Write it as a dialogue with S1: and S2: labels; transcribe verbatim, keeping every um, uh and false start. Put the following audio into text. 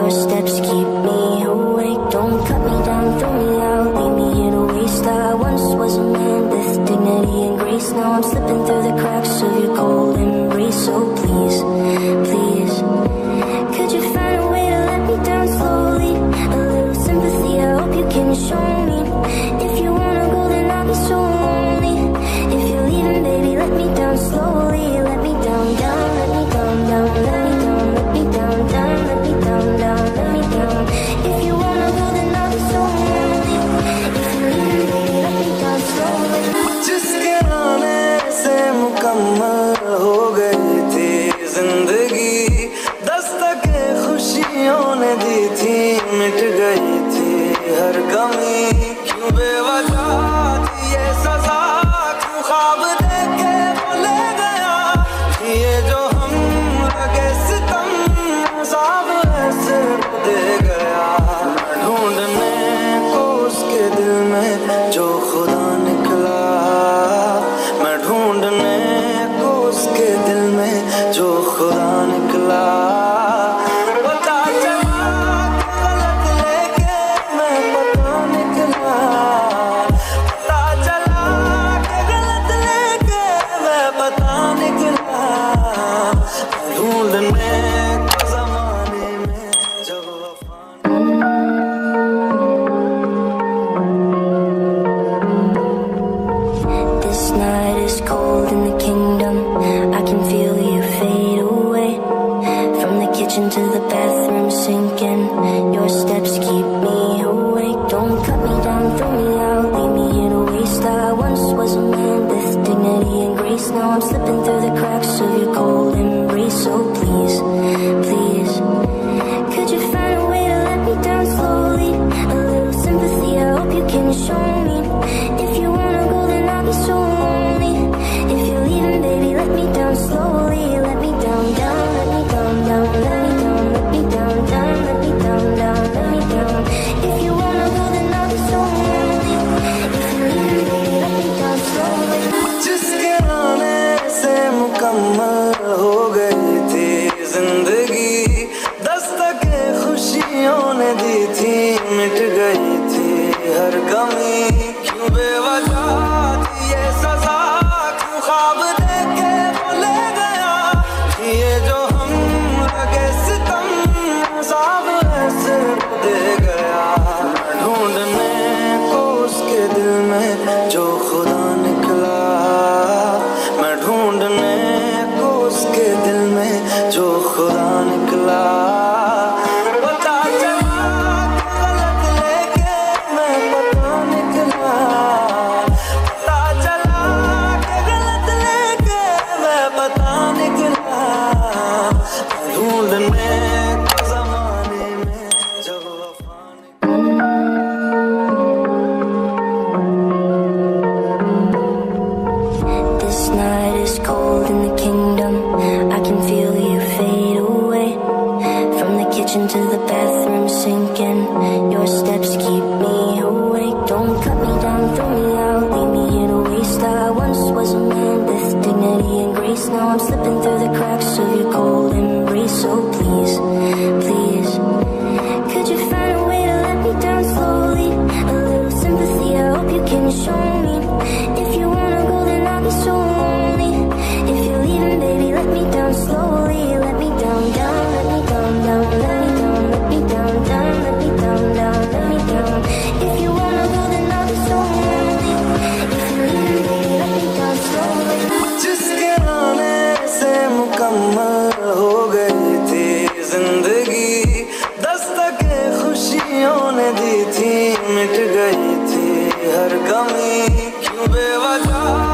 S1: Your steps keep me awake. Don't cut me down, throw me out, leave me here to waste. I once was a man with dignity and grace. Now I'm slipping through the cracks of your cold embrace. So please, please, could you find a way to let me down slowly? A little sympathy, I hope you can show me. If you wanna go, then I'll be so lonely. If you're leaving, baby, let me down slowly. Let me down, down, let me down, down, let me down, let me down, down, let me down, down, let me down. If you wanna go, then I'll be so lonely. If you're leaving, baby, let me down slowly.
S2: जिसके आने से मुकम्मल हो गई थी जिंदगी, दस्तके खुशियों ने दी थी, मिट गई थी हर कमी। क्यों बेवजह थी ये सजा, क्यों ख्वाब देके वो ले गया। ये जो हम लगे सितम, अज़ाब ऐसे दे गया। ढूंढने को उसके दिल में जो खुदा निकला, मैं ढूंढने को उसके दिल में जो खुदा निकला। पता चला कि गलत लेके मैं पता निकला। पता चला कि गलत लेके मैं पता निकला। ढूंढने को ज़माने में जब वफा
S1: This night is cold in the kingdom. I can feel you fade away. From the kitchen to the bathroom sinking. Your steps keep me awake. Don't cut me down, throw me out, leave me here to waste. I once was a man with dignity and grace. Now I'm slipping through the cracks of your cold embrace. So please, please, could you find a way to let me down slowly? A little sympathy, I hope you can show me. If you wanna go, then I'll be so lonely. If you're leaving, baby, let me down slowly. Let me down, down, let me down, down, let me down, let me down, down, let me down, down, let me down. If you wanna go, then I'll be so lonely. If you're leaving, baby, let me down slowly.
S2: जिसके आने से मुकम्मल हो गई थी जिंदगी, दस्तके खुशियों ने दी थी, मिट गई थी हर कमी। क्यों बेवजह थी ये सजा, क्यों ख्वाब देके वो ले गया। ये जो हम लगे सितम, अज़ाब ऐसे दे गया। ढूंढने को उसके दिल में जो खुदा निकला, मैं ढूंढने को उसके दिल में जो खुदा निकला। पता चला कि गलत लेके मैं पता निकला। पता चला कि गलत लेके मैं पता निकला। ढूंढने को ज़माने में जब वफा
S1: This night is cold in the kingdom. I can feel you fade away. From the kitchen to the bathroom sinking. Your steps keep me awake. Don't cut me down, throw me out, leave me here to waste. I once was a man with dignity and grace. Now I'm slipping through the cracks of your cold embrace. So please, please, could you find a way to let me down slowly? A little sympathy, I hope you can show me. If you wanna go, then I'll be so lonely. If you're leaving, baby, let me down slowly. Let me down, down, let me down, down, let me down, let me down, down, let me down, down, let me down. If you wanna go, then I'll be so lonely. If you're leaving, baby, let me down slowly.
S2: जिसके आने से मुकम्मल हो गई थी जिंदगी, दस्तके खुशियों ने दी थी, मिट गई थी हर कमी। क्यों बेवजह